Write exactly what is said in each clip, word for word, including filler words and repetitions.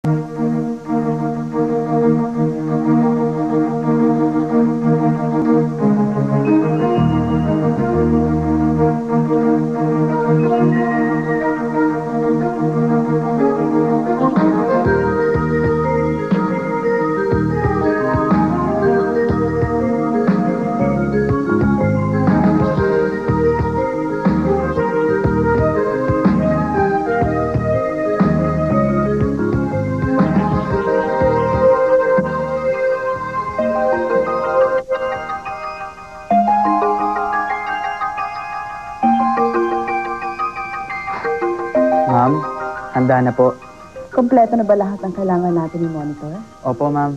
Ma'am, handa na po. Kompleto na ba lahat ng kailangan natin ni Monitor? Opo, ma'am.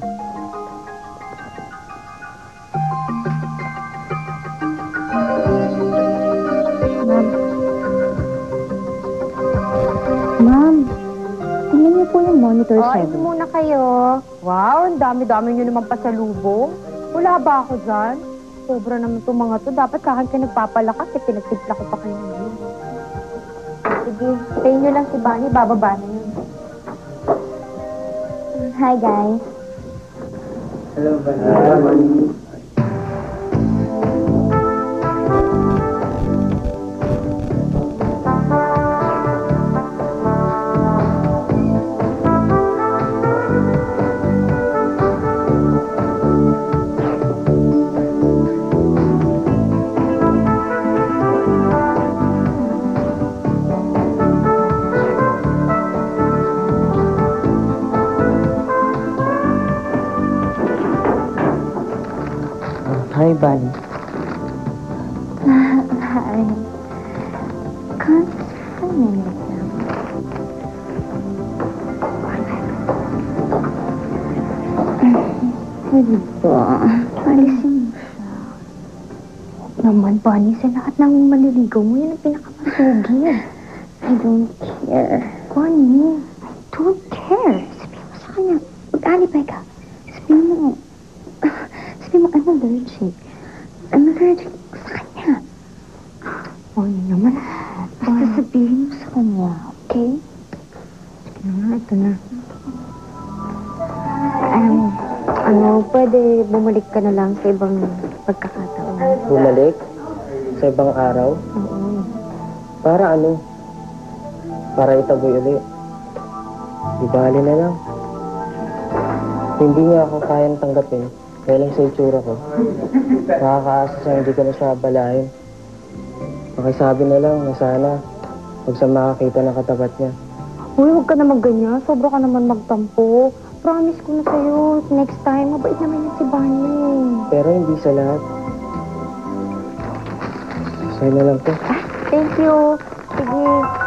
Ma'am. Ma'am, tingnan niyo po yung Monitor Oh, seven. ito muna kayo. Wow, ang dami-dami nyo naman pasalubong. Wala ba ako dyan? Sobra naman itong mga to. Dapat kahit ka nagpapalakas, eh, pinagtipla ko pa kayo ngayon. Sige, sa inyo lang si Bunny, bababa na yun. Hi, guys. Hello, Bunny. Hi, Bunny. Hi. Come, a minute lang. Pwede ba? Alisin mo siya. Huwag naman, Bunny. Sa lahat ng maliligaw mo, yan ang pinakamasugi. I don't care. Bunny, I don't care. Sabihin mo sa kanya. Mag-alipay ka. Sabihin mo. Sabihin mo, I'm allergic. I'm allergic sa kanya. Bunny naman. Basta sabihin mo sa kanya, okay? Ano nga, ito na. Um, ano, pwede bumalik ka na lang sa ibang pagkakataon. Bumalik? Sa ibang araw? Oo. Para ano? Para itaboy ulit. Di bali na lang. Hindi niya ako kayang tanggapin. Dahil lang sa itsura ko. Nakakaasa siya, hindi ko na siya balahin. Pakisabi na lang na sana pag sa makakita ng katapat niya. Uy, huwag ka naman ganyan. Sobra ka naman magtampo. Promise ko na sa'yo, next time, mabait naman yan si Bunny. Pero hindi sa lahat. Sa'yo na lang to. Thank you. Sige.